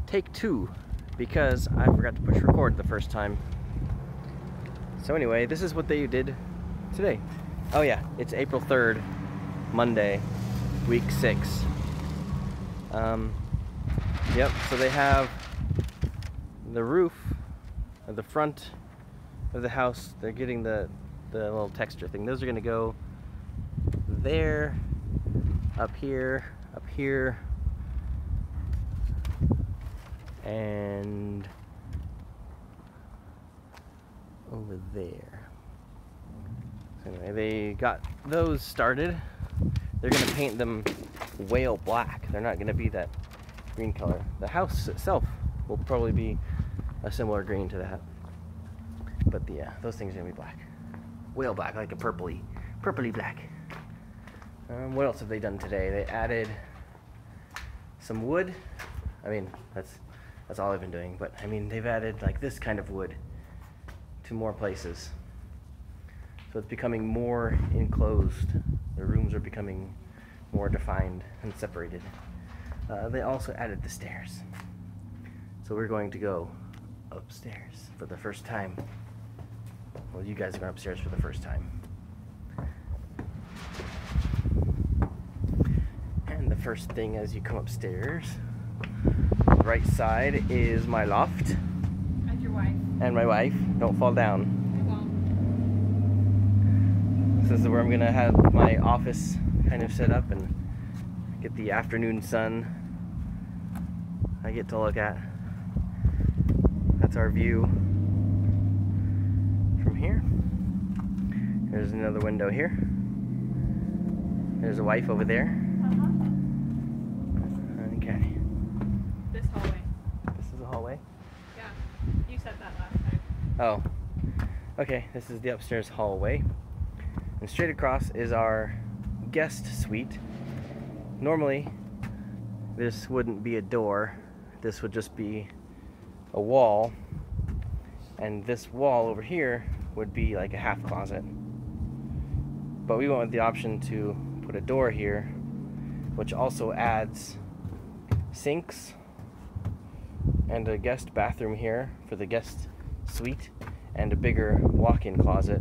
take 2 because I forgot to push record the first time. So anyway, this is what they did today. Oh yeah, it's April 3rd, Monday, week 6. Yep, so they have the roof of the front of the house. They're getting the little texture thing. Those are gonna go there, up here, and over there. So anyway, they got those started. They're gonna paint them whale black. They're not gonna be that green color. The house itself will probably be a similar green to that. But yeah, those things are gonna be black. Whale black, like a purpley black. What else have they done today? They added some wood. I mean, that's all I've been doing. But I mean, they've added like this kind of wood to more places. So it's becoming more enclosed. The rooms are becoming more defined and separated. They also added the stairs. So we're going to go upstairs for the first time. Well, you guys are going upstairs for the first time. And the first thing as you come upstairs, on the right side is my loft. And your wife. And my wife. Don't fall down. I won't. This is where I'm going to have my office kind of set up and get the afternoon sun I get to look at. That's our view from here. There's another window here. There's a wife over there. Okay. This hallway. This is a hallway? Yeah. You said that last time. Oh. Okay, this is the upstairs hallway. And straight across is our guest suite. Normally, this wouldn't be a door. This would just be a wall. And this wall over here would be like a half closet. But we went with the option to put a door here, which also adds sinks and a guest bathroom here for the guest suite and a bigger walk-in closet.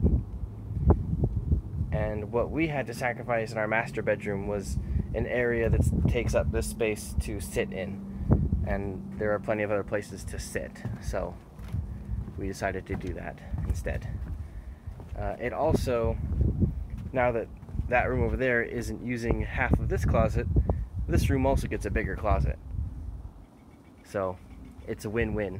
And what we had to sacrifice in our master bedroom was an area that takes up this space to sit in. And there are plenty of other places to sit. So we decided to do that instead. It also, now that that room over there isn't using half of this closet, this room also gets a bigger closet. So it's a win-win.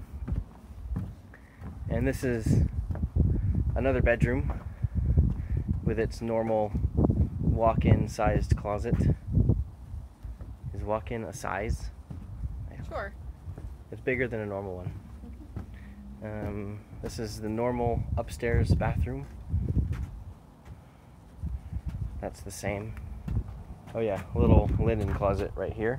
And this is another bedroom with its normal walk-in sized closet. Is walk-in a size? Sure. It's bigger than a normal one. This is the normal upstairs bathroom. That's the same. Oh yeah, a little linen closet right here.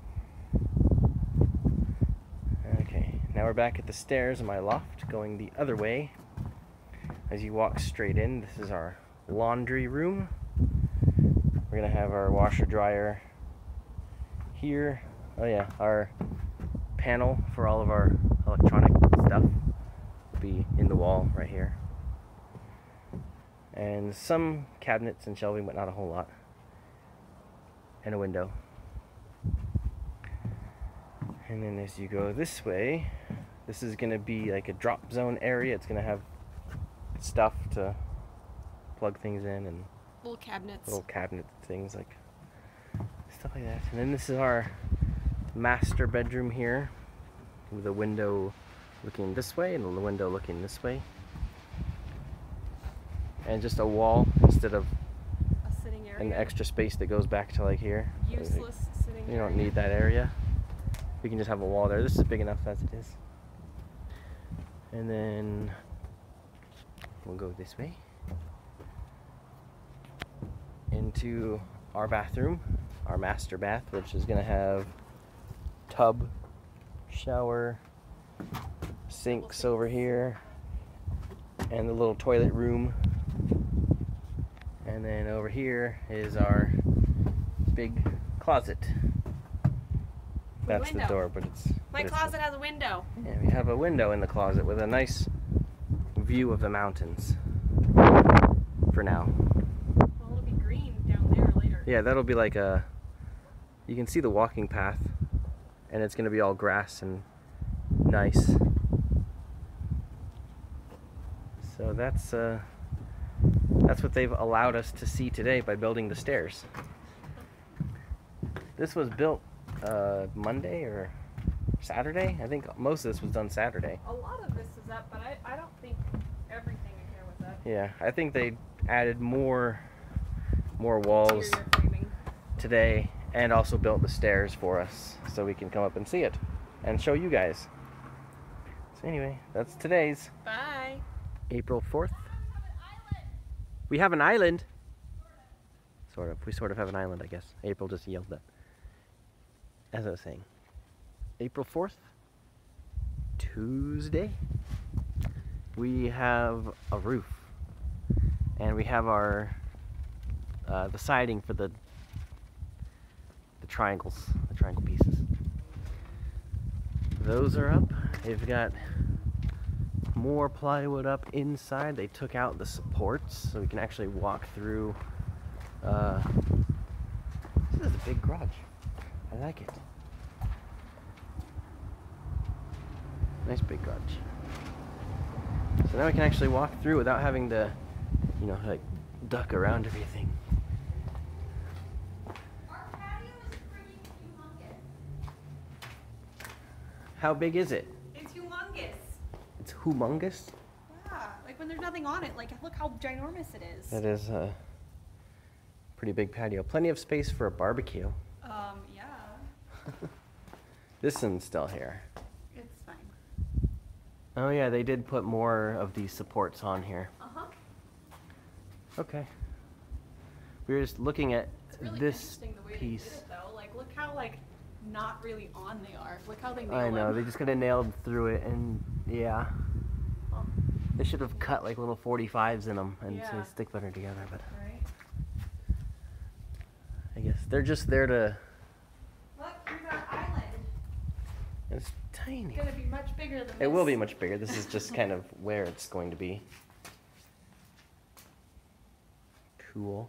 Okay, now we're back at the stairs in my loft, going the other way. As you walk straight in, this is our laundry room. We're gonna have our washer dryer here. Oh yeah, our panel for all of our electronic stuff will be in the wall right here. And some cabinets and shelving, but not a whole lot. And a window. And then as you go this way, this is gonna be like a drop zone area. It's gonna have stuff to plug things in and Little cabinets. little cabinet things, like stuff like that. And then this is our master bedroom here, with a window looking this way and a window looking this way, and just a wall instead of A sitting area. an extra space that goes back to like here. Useless sitting area. You don't need that area. We can just have a wall there. This is big enough as it is. And then we'll go this way into our bathroom, our master bath, which is gonna have tub, shower, sinks over here, and the little toilet room. And then over here is our big closet That's the window. door, but it's... My closet has a window. Yeah, we have a window in the closet with a nice view of the mountains. For now. Well, it'll be green down there later. Yeah, that'll be like a... You can see the walking path, and it's going to be all grass and nice. So that's what they've allowed us to see today by building the stairs. This was built Monday or Saturday? I think most of this was done Saturday. A lot of this is up, but I don't think everything in here was up. Yeah, I think they added more walls Interior framing. today and also built the stairs for us so we can come up and see it and show you guys. So anyway, that's today's Bye. April 4th. We have an island. Sort of. We sort of have an island, I guess. April just yelled that. As I was saying, April 4th, Tuesday, we have a roof. And we have our, the siding for the triangles, the triangle pieces. Those are up. They've got more plywood up inside. They took out the supports so we can actually walk through. This is a big garage. I like it. Nice big garage. So now we can actually walk through without having to, you know, like duck around everything. Our patio is freaking humongous. How big is it? It's humongous. It's humongous. Yeah, like when there's nothing on it. Like, look how ginormous it is. That is a pretty big patio. Plenty of space for a barbecue. Yeah. This one's still here. It's fine. Oh yeah, they did put more of these supports on here. Uh-huh. Okay. We were just looking at It's really this interesting the way piece. they did it, though. Like, look how, like, not really on they are. Look how they nail I know, them. they just kind of nailed through it, and yeah. Oh, They should have cut like little 45s in them and Yeah. to stick better together, but right? I guess they're just there to... Look, here's our island. It's tiny. It's gonna be much bigger than this. It will be much bigger. This is just kind of where it's going to be. Cool.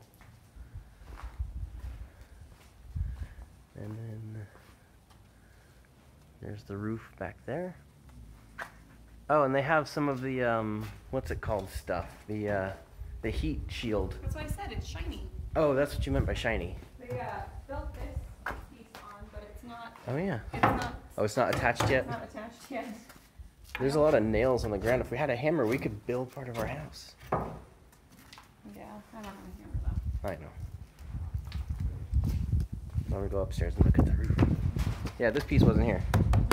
And then there's the roof back there. Oh, and they have some of the what's it called stuff? The heat shield. That's what I said. It's shiny. Oh, that's what you meant by shiny. They built this piece on, but it's not. Oh yeah. It's not. Oh, it's not attached yet? It's not attached yet. There's a lot of nails on the ground. If we had a hammer, we could build part of our house. Yeah, I don't have a hammer though. I know. Now we go upstairs and look at the roof. Yeah, this piece wasn't here.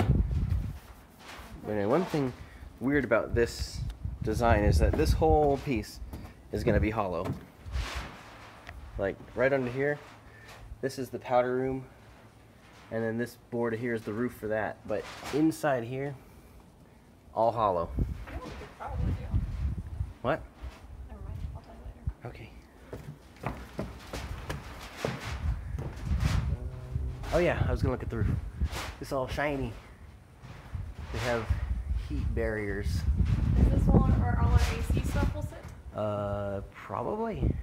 But anyway, one thing weird about this design is that this whole piece is going to be hollow. Like right under here, this is the powder room, and then this board here is the roof for that. But inside here, all hollow. You know what we could probably do? What? Never mind. I'll tell you later. Okay. Oh yeah, I was gonna look at the roof. It's all shiny. They have heat barriers. Is this one where all our AC stuff will sit? Probably.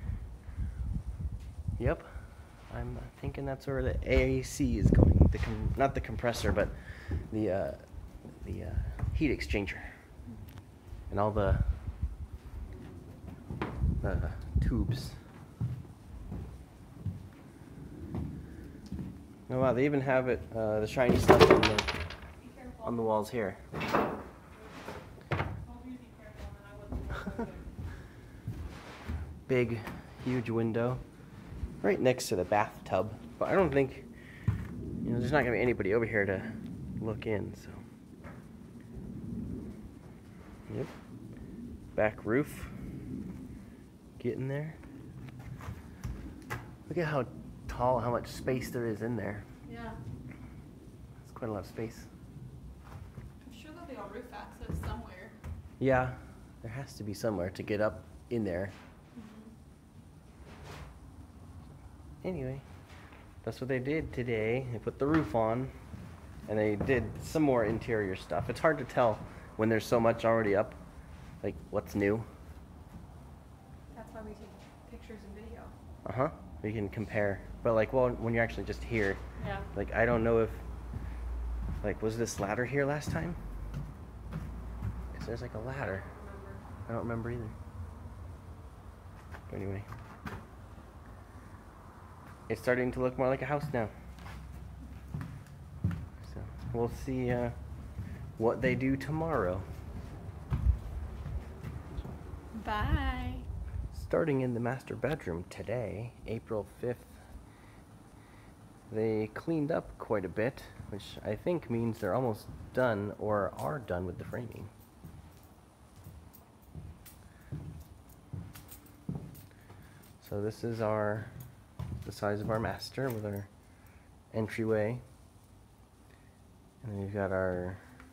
Yep. I'm thinking that's where the AC is going. Not the compressor, but the heat exchanger. And all the tubes. Oh wow, they even have it, the shiny stuff Be careful. on the walls here. I told you to be careful, and then I wasn't. Big, huge window right next to the bathtub. But I don't think, you know, there's not gonna be anybody over here to look in, so. Yep. Back roof. Getting there. Look at how tall, how much space there is in there. Yeah. It's quite a lot of space. I'm sure there'll be a roof access somewhere. Yeah, there has to be somewhere to get up in there. Anyway, that's what they did today. They put the roof on. And they did some more interior stuff. It's hard to tell when there's so much already up, like what's new. That's why we take pictures and video. Uh-huh. We can compare. But like, well, when you're actually just here, Yeah. like I don't know if, like, was this ladder here last time? Because there's like a ladder. I don't remember either. But anyway. It's starting to look more like a house now. So we'll see what they do tomorrow. Bye. Starting in the master bedroom today, April 5th, they cleaned up quite a bit, which I think means they're almost done or are done with the framing. So this is the size of our master with our entryway. And then we've got our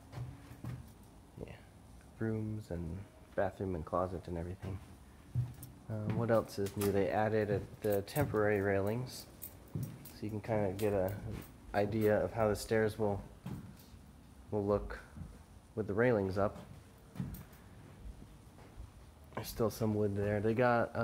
rooms and bathroom and closet and everything. What else is new? They added the temporary railings, so you can kind of get an idea of how the stairs will look with the railings up. There's still some wood there. They got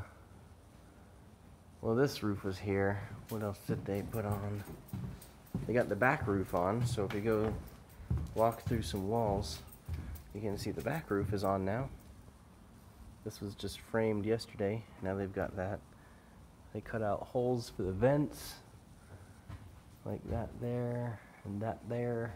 well, this roof was here. What else did they put on? They got the back roof on, so if you go walk through some walls, you can see the back roof is on now. This was just framed yesterday. Now they've got that. They cut out holes for the vents, like that there and that there.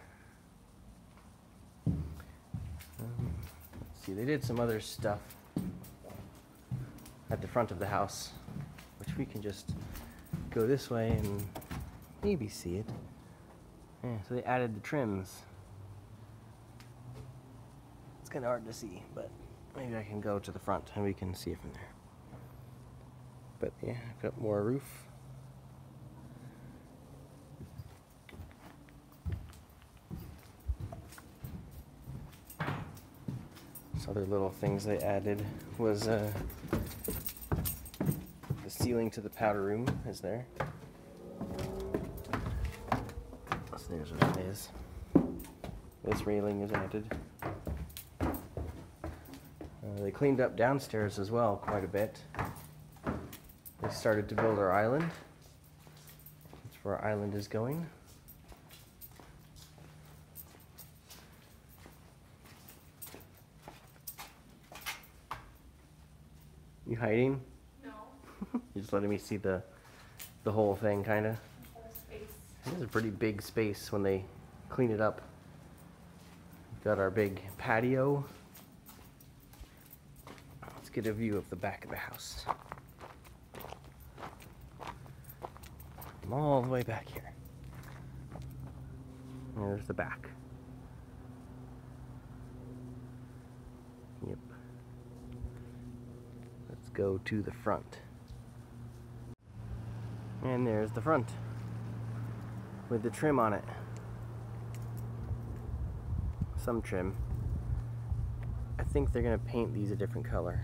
Let's see, they did some other stuff at the front of the house, which we can just go this way and maybe see it. Yeah, so they added the trims. It's kind of hard to see, but maybe I can go to the front and we can see it from there. But yeah, I've got more roof. Some other little things they added was the ceiling to the powder room is there. So there's what it is. This railing is added. They cleaned up downstairs as well quite a bit. They started to build our island. That's where our island is going. You hiding? No. You're just letting me see the whole thing, kind of. Whole space. This is a pretty big space when they clean it up. We've got our big patio. Let's get a view of the back of the house. I'm all the way back here. There's the back. Yep. Let's go to the front. And there's the front with the trim on it. Some trim. I think they're gonna paint these a different color.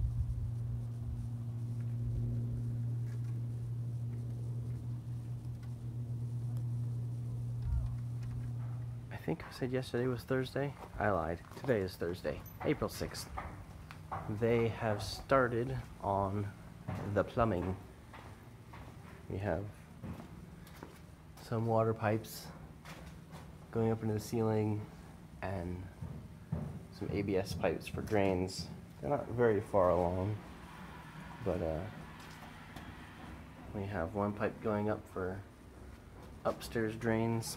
I think I said yesterday was Thursday. I lied. Today is Thursday, April 6th. They have started on the plumbing. We have some water pipes going up into the ceiling and some ABS pipes for drains. They're not very far along, but we have one pipe going up for upstairs drains.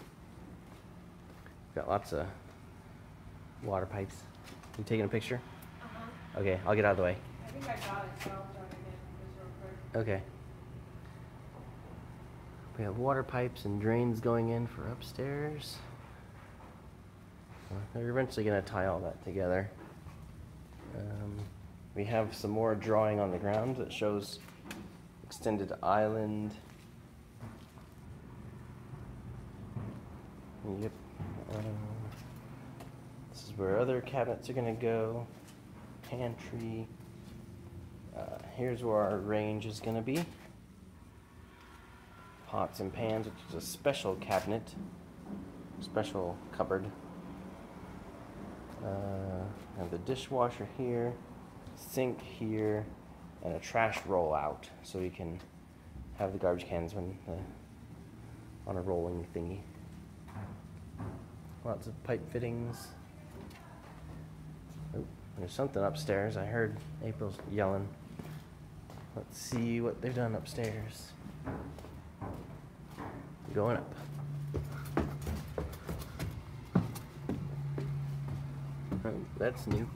Got lots of water pipes. You taking a picture? Uh-huh. Okay, I'll get out of the way. I think I got it, so I'll join it in just real quick. Okay. We have water pipes and drains going in for upstairs. They're eventually going to tie all that together. We have some more drawing on the ground that shows extended island. Yep. This is where other cabinets are going to go. Pantry. Here's where our range is going to be. Pots and pans, which is a special cabinet. special cupboard. Have the dishwasher here, sink here, and a trash rollout, so you can have the garbage cans on a rolling thingy. Lots of pipe fittings. Oh, there's something upstairs. I heard April's yelling. Let's see what they've done upstairs. Going up. Oh, that's new.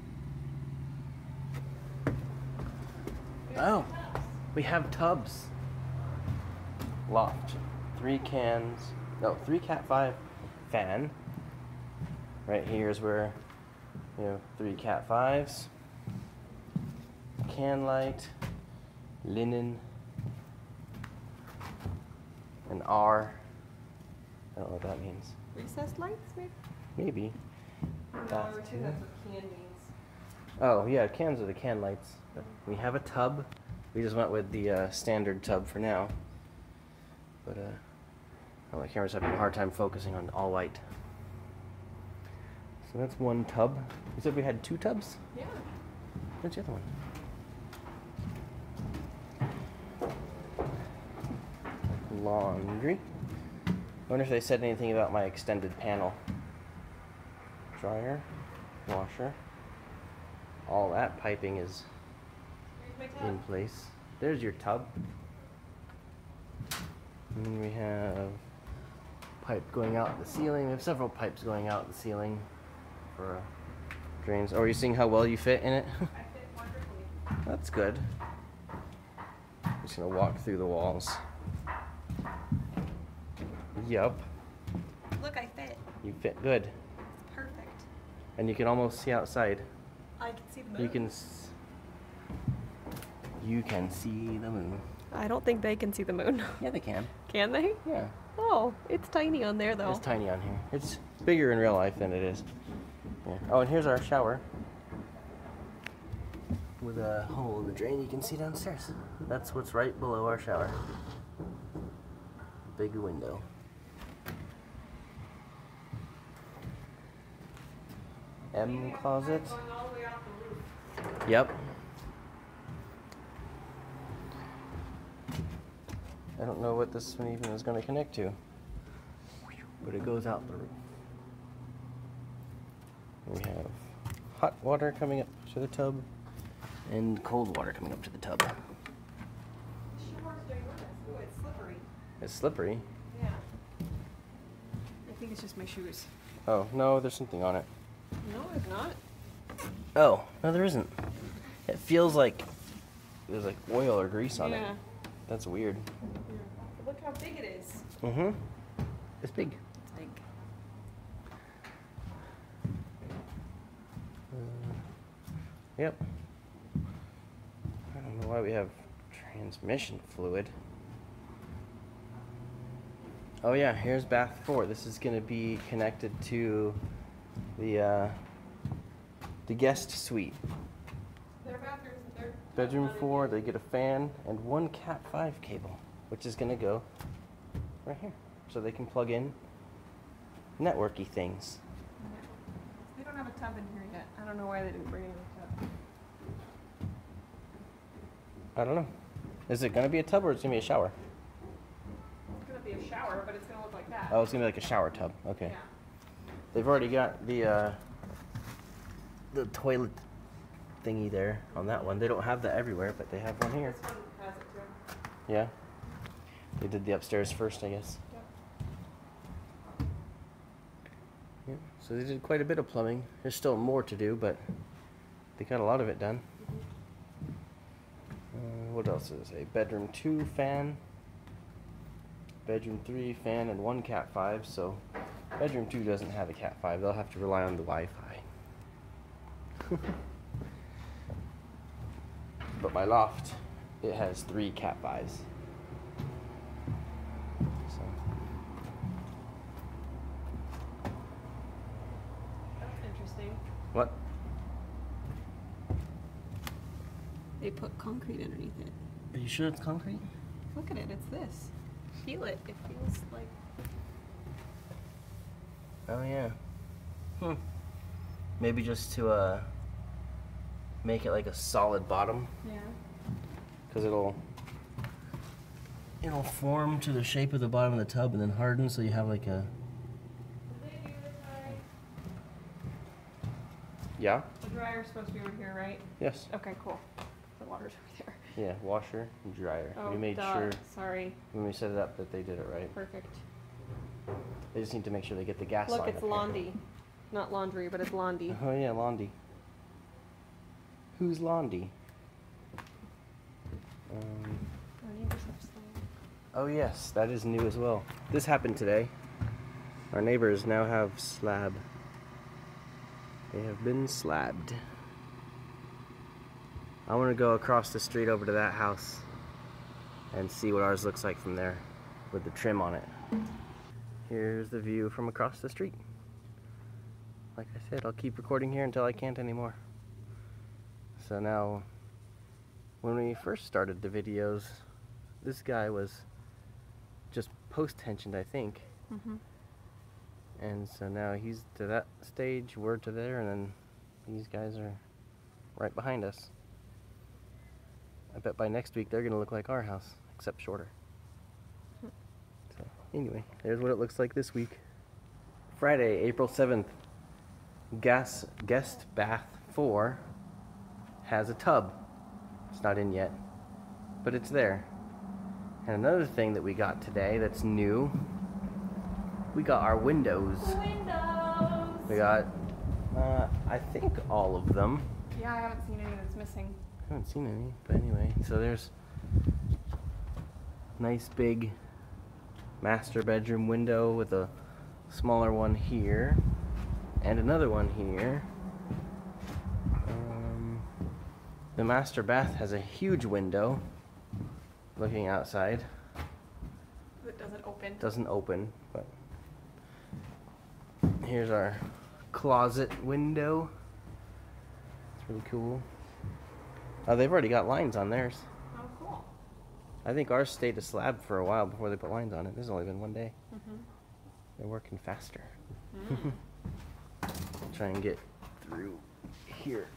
Oh, we have tubs. Loft. 3 cans. No, 3 Cat 5 fan. Right here is where you have 3 Cat 5s. Can light. Linen. An R. I don't know what that means. Recessed lights, maybe? Maybe. No, That's I would say two. that's what can means. Oh, yeah, cans are the can lights. We have a tub. We just went with the standard tub for now. But, oh, my camera's having a hard time focusing on all white. So that's 1 tub. You said we had 2 tubs? Yeah. Where's the other one? Laundry. I wonder if they said anything about my extended panel. Dryer, washer. All that piping is Here's my in tub. place. There's your tub. And then we have pipe going out the ceiling. We have several pipes going out the ceiling for drains. Oh, are you seeing how well you fit in it? I fit wonderfully. That's good. Just gonna walk through the walls. Yup, Look, I fit. you fit good. It's perfect. And you can almost see outside. I can see the moon. You can see the moon. I don't think they can see the moon. Yeah, they can. Can they? Yeah. Oh, it's tiny on there though. It's tiny on here. It's bigger in real life than it is. Yeah. Oh, and here's our shower. With a hole in the drain you can see downstairs. That's what's right below our shower. Big window. M closet. Going all the way off the roof. Yep. I don't know what this one even is going to connect to, but it goes out the roof. We have hot water coming up to the tub and cold water coming up to the tub. Shower's ginormous. Ooh, it's slippery. It's slippery. Yeah. I think it's just my shoes. Oh, no, there's something on it. No, it's not. Oh, no, there isn't. It feels like there's like oil or grease on it. Yeah. That's weird. Look how big it is. Mm-hmm. It's big. It's big. Yep. I don't know why we have transmission fluid. Oh yeah, here's bath 4. This is going to be connected to the guest suite. Their bathrooms, their Bedroom 4, they get a fan and 1 Cat 5 cable, which is going to go right here. So they can plug in networky things. They don't have a tub in here yet. I don't know why they didn't bring in a tub. I don't know. Is it going to be a tub or is it going to be a shower? It's gonna be a shower, but it's gonna look like that. Oh, it's going to be like a shower tub. Okay. Yeah. They've already got the toilet thingy there on that one. They don't have that everywhere, but they have one here. This one has it too. Yeah. They did the upstairs first, I guess. Yep. Yeah. So they did quite a bit of plumbing. There's still more to do, but they got a lot of it done. What else is it? Bedroom 2 fan. Bedroom 3 fan and 1 Cat 5. So bedroom 2 doesn't have a Cat 5. They'll have to rely on the Wi-Fi. But my loft, it has 3 Cat 5s. So. That's interesting. What? They put concrete underneath it. Are you sure it's concrete? Look at it. It's this. Feel it. It feels like. Oh yeah. Maybe just to make it like a solid bottom, Yeah. because it'll form to the shape of the bottom of the tub and then harden, so you have like a. Did they do this right? Yeah. The dryer's supposed to be over here, right? Yes. Okay, cool. The water's over there. Yeah, washer and dryer. Oh, We made duh. sure Sorry. when we set it up that they did it right. Perfect. They just need to make sure they get the gas Look, line it's up here. Londy. Not laundry, but it's Londy. Oh yeah, Londy. Who's Londy? Our neighbors have slime. Oh yes, that is new as well. This happened today. Our neighbors now have slab. They have been slabbed. I want to go across the street over to that house and see what ours looks like from there with the trim on it. Here's the view from across the street. Like I said, I'll keep recording here until I can't anymore. So now, when we first started the videos, this guy was just post-tensioned, I think. Mm-hmm. And so now he's to that stage, we're to there, and then these guys are right behind us. I bet by next week they're gonna look like our house, except shorter. So anyway, there's what it looks like this week. Friday, April 7th. Guest bath 4 has a tub. It's not in yet, but it's there. And another thing that we got today that's new, we got our windows. Windows! We got, I think all of them. Yeah, I haven't seen any that's missing. I haven't seen any, but anyway, so there's nice big master bedroom window with a smaller one here and another one here. The master bath has a huge window looking outside. It doesn't open. Doesn't open, but here's our closet window. It's really cool. They've already got lines on theirs. Oh, cool. I think ours stayed a slab for a while before they put lines on it. This has only been one day. Mm-hmm. They're working faster. Mm. Try and get through here.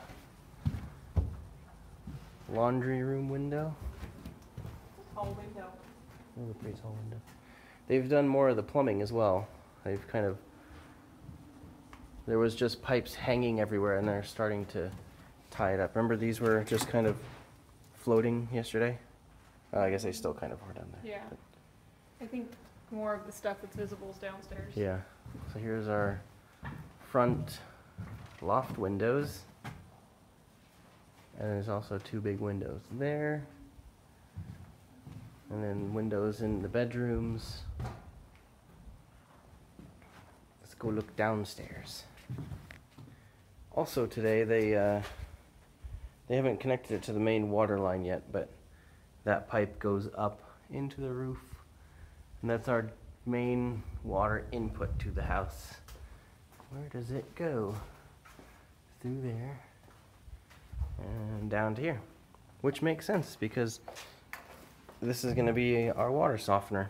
Laundry room window. Tall window. Another pretty tall window. They've done more of the plumbing as well. They've kind of, there was just pipes hanging everywhere and they're starting to tie it up. Remember these were just kind of floating yesterday? I guess they still kind of are down there. Yeah. But I think more of the stuff that's visible is downstairs. yeah. So here's our front loft windows. And there's also 2 big windows there. And then windows in the bedrooms. Let's go look downstairs. Also today they haven't connected it to the main water line yet, but that pipe goes up into the roof. And that's our main water input to the house. Where does it go? Through there. And down to here. Which makes sense because this is going to be our water softener.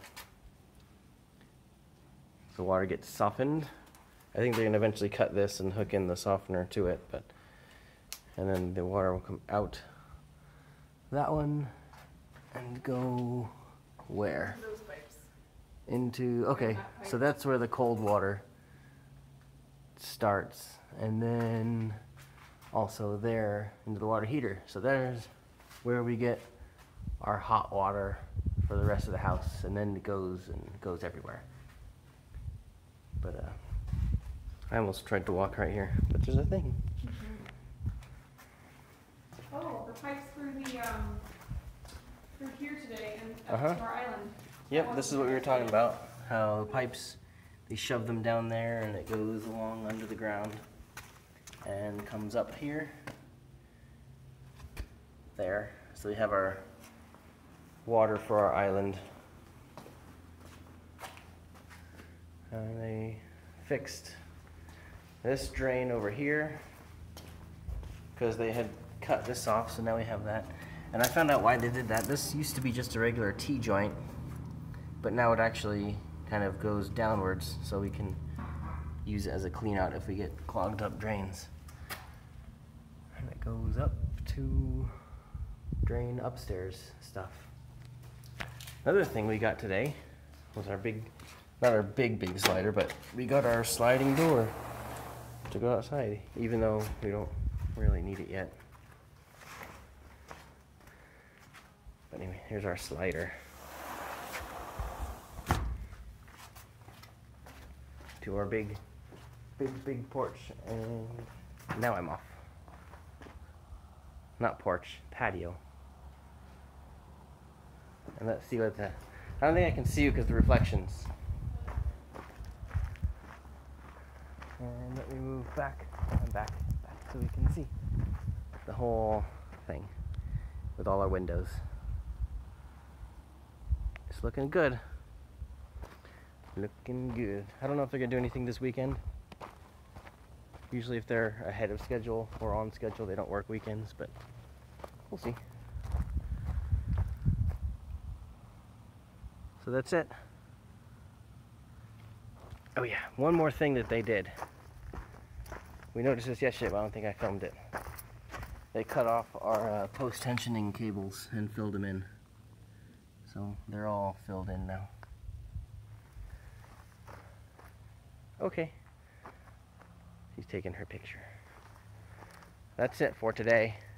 The water gets softened. I think they're going to eventually cut this and hook in the softener to it, but and then the water will come out that one and go where? Those pipes. Into, okay, so that's where the cold water starts, and then also there into the water heater. So there's where we get our hot water for the rest of the house, and then it goes everywhere. But I almost tried to walk right here, but there's a thing. Oh, the pipes through the through here today and up Uh-huh. to our island. Yep, this is what we were talking about. How the pipes, they shove them down there and it goes along under the ground and comes up here. There. So we have our water for our island. And they fixed this drain over here because they had cut this off, so now we have that. And I found out why they did that. This used to be just a regular T-joint, but now it actually kind of goes downwards, so we can use it as a clean out if we get clogged up drains. And it goes up to drain upstairs stuff. Another thing we got today was our big, not our big slider, but we got our sliding door to go outside, even though we don't really need it yet. But anyway, here's our slider to our big porch, and now I'm off. Not porch, patio. And let's see what the, I don't think I can see you because the reflections. And let me move back and back so we can see the whole thing with all our windows. It's looking good. Looking good. I don't know if they're gonna do anything this weekend. Usually if they're ahead of schedule or on schedule, they don't work weekends, but we'll see. So that's it. Oh yeah, one more thing that they did. We noticed this yesterday, but I don't think I filmed it. They cut off our post-tensioning cables and filled them in. So they're all filled in now. Okay. She's taking her picture. That's it for today.